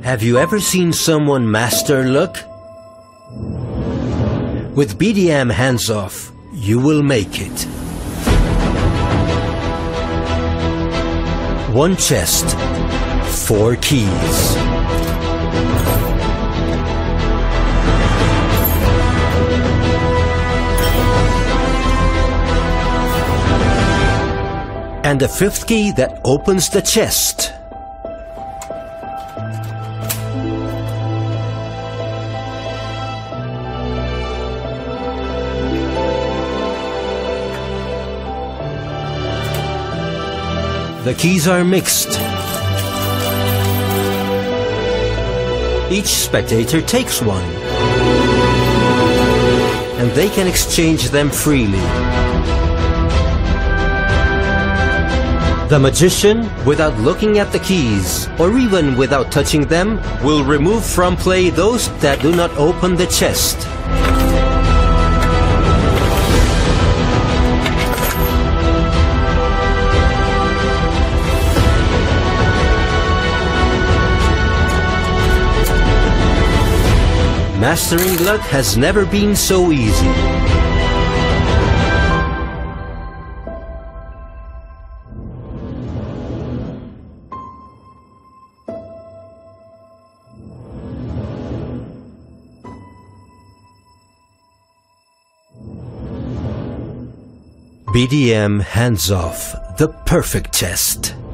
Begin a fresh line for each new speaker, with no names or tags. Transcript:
Have you ever seen someone master luck? With BDM hands-off, you will make it. One chest, 4 keys. And a 5th key that opens the chest. The keys are mixed. Each spectator takes one, and they can exchange them freely. The magician, without looking at the keys, or even without touching them, will remove from play those that do not open the chest. Mastering luck has never been so easy. BDM hands off the perfect chest.